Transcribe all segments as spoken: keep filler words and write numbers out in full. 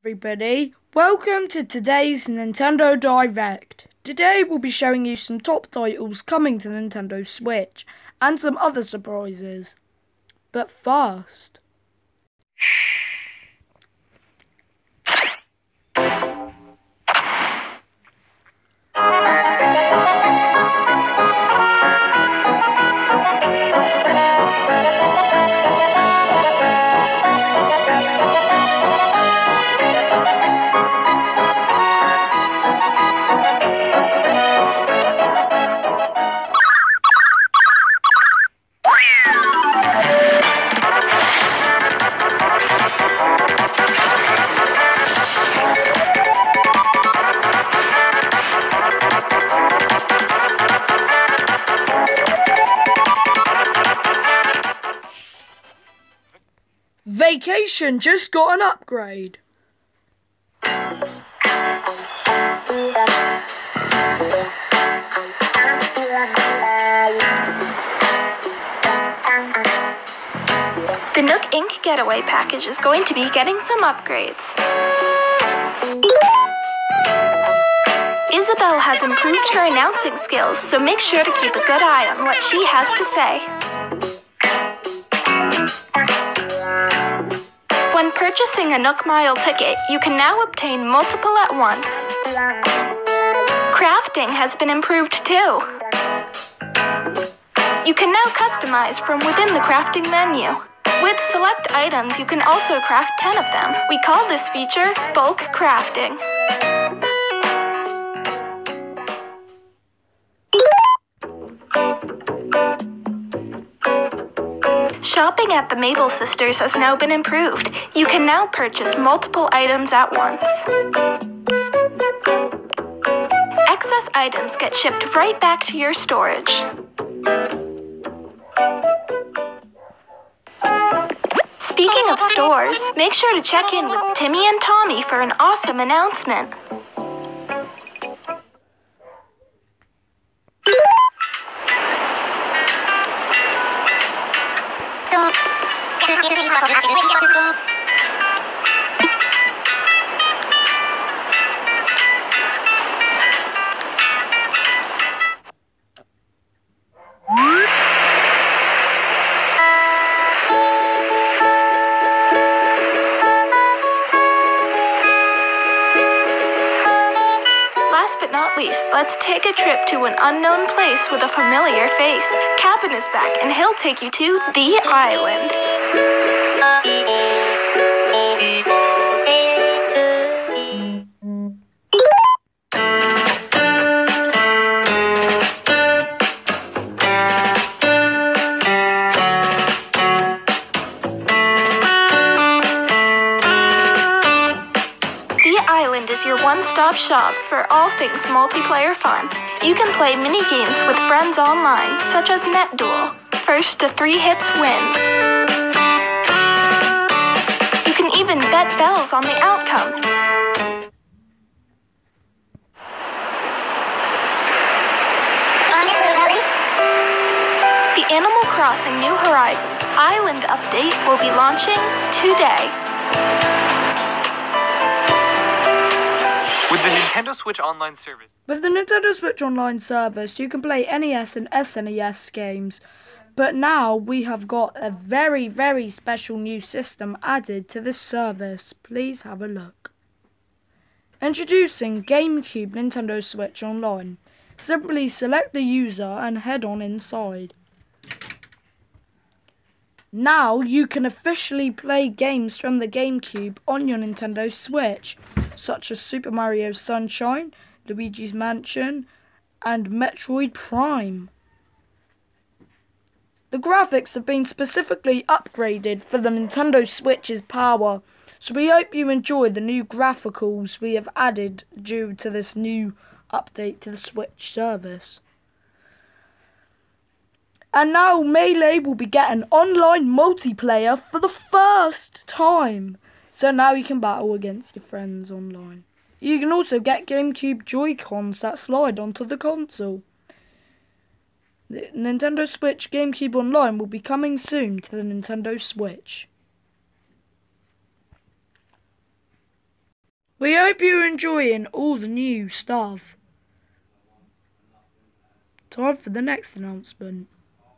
Everybody, welcome to today's Nintendo Direct. Today we'll be showing you some top titles coming to Nintendo Switch and some other surprises. But first, Vacation just got an upgrade. The Nook Ink Getaway package is going to be getting some upgrades. Isabelle has improved her announcing skills, so make sure to keep a good eye on what she has to say. When purchasing a Nook Mile ticket, you can now obtain multiple at once. Crafting has been improved too. You can now customize from within the crafting menu. With select items, you can also craft ten of them. We call this feature bulk crafting. Shopping at the Mabel Sisters has now been improved. You can now purchase multiple items at once. Excess items get shipped right back to your storage. Speaking of stores, make sure to check in with Timmy and Tommy for an awesome announcement. Last but not least, let's take a trip to an unknown place with a familiar face. Cap'n is back, and he'll take you to the island. The island is your one-stop shop for all things multiplayer fun. You can play mini-games with friends online, such as Net Duel. First to three hits wins. You can even bet bells on the outcome. The Animal Crossing New Horizons Island update will be launching today. With the Nintendo Switch Online service. With the Nintendo Switch Online service, you can play N E S and S N E S games. But now we have got a very, very special new system added to this service. Please have a look. Introducing GameCube Nintendo Switch Online. Simply select the user and head on inside. Now you can officially play games from the GameCube on your Nintendo Switch, such as Super Mario Sunshine, Luigi's Mansion, and Metroid Prime. The graphics have been specifically upgraded for the Nintendo Switch's power, so we hope you enjoy the new graphicals we have added due to this new update to the Switch service. And now Melee will be getting online multiplayer for the first time. So now you can battle against your friends online. You can also get GameCube Joy-Cons that slide onto the console. The Nintendo Switch GameCube Online will be coming soon to the Nintendo Switch. We hope you're enjoying all the new stuff. Time for the next announcement.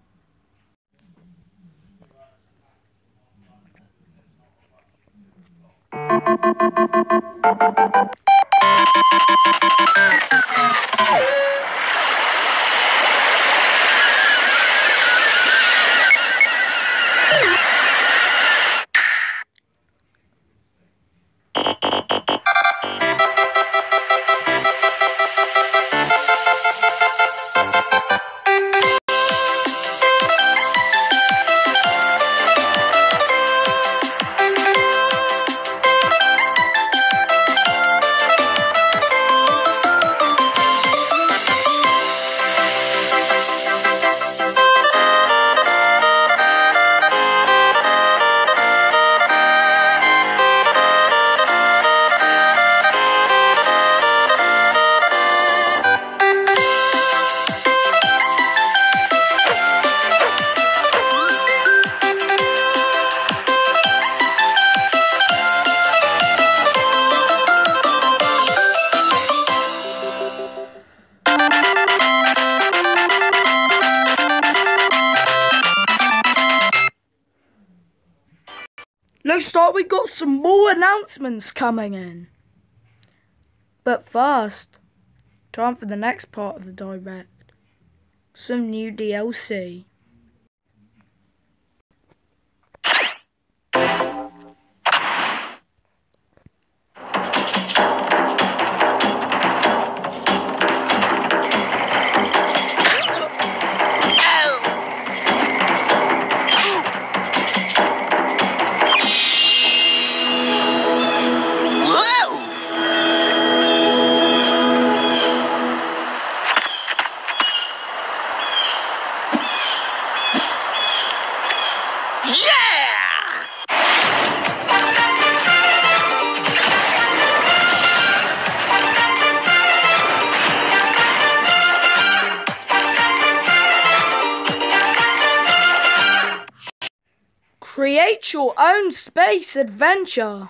Looks like we got some more announcements coming in. But first, time for the next part of the direct. Some new D L C. Create your own space adventure.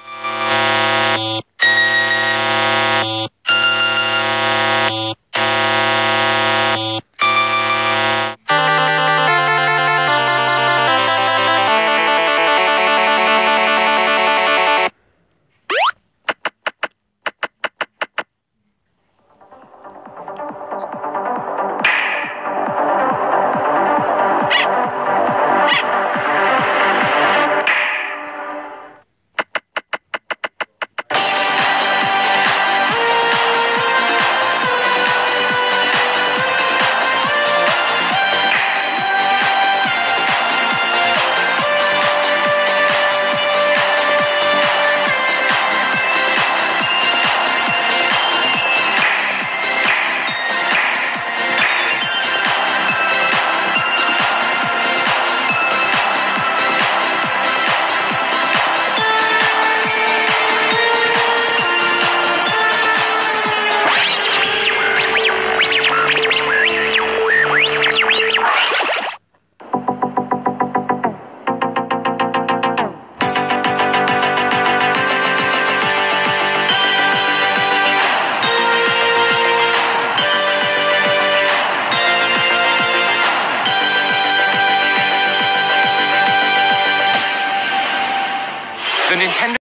The Nintendo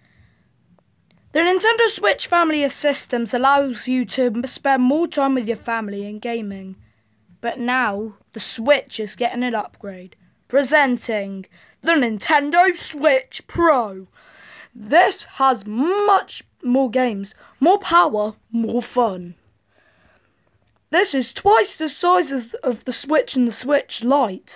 The Nintendo Switch family of systems allows you to spend more time with your family and gaming. But now, the Switch is getting an upgrade. Presenting the Nintendo Switch Pro. This has much more games, more power, more fun. This is twice the size of the Switch and the Switch Lite,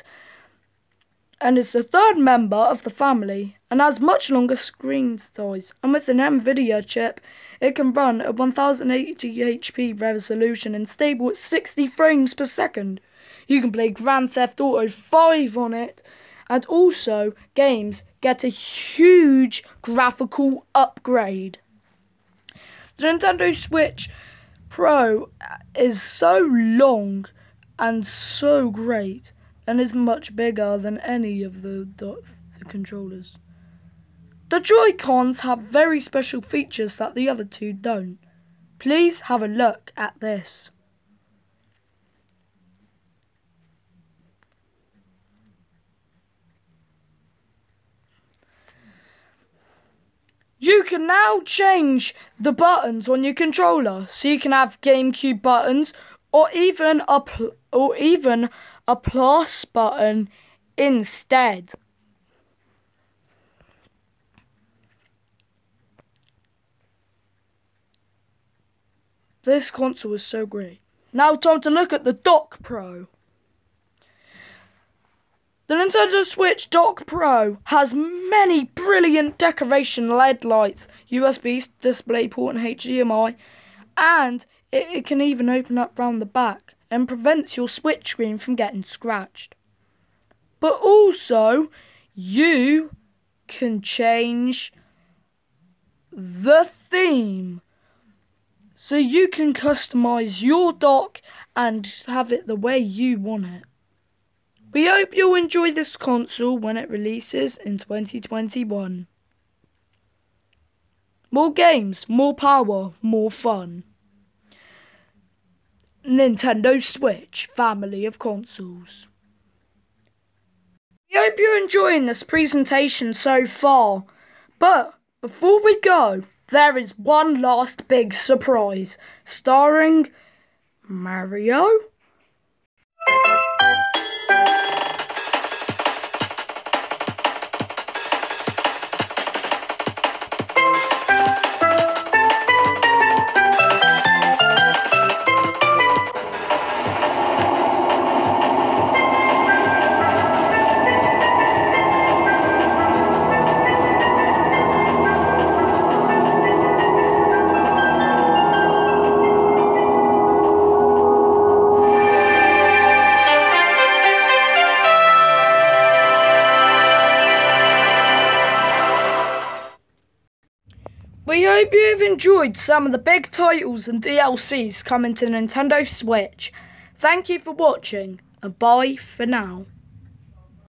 and is the third member of the family, and has much longer screen size. And with an NVIDIA chip, it can run at ten eighty H P resolution and stable at sixty frames per second. You can play Grand Theft Auto five on it, and also games get a huge graphical upgrade. The Nintendo Switch Pro is so long and so great, and is much bigger than any of the, the controllers. The Joy-Cons have very special features that the other two don't. Please have a look at this. You can now change the buttons on your controller, so you can have GameCube buttons, or even a pl or even a plus button instead. This console is so great. Now time to look at the Dock Pro. The Nintendo Switch Dock Pro has many brilliant decoration L E D lights, U S B display port and H D M I, and it, it can even open up round the back and prevents your Switch screen from getting scratched. But also, you can change the theme. So you can customise your dock and have it the way you want it. We hope you'll enjoy this console when it releases in twenty twenty-one. More games, more power, more fun. Nintendo Switch, family of consoles. We hope you're enjoying this presentation so far. But before we go, there is one last big surprise, starring Mario. We hope you've enjoyed some of the big titles and D L Cs coming to Nintendo Switch. Thank you for watching, and bye for now.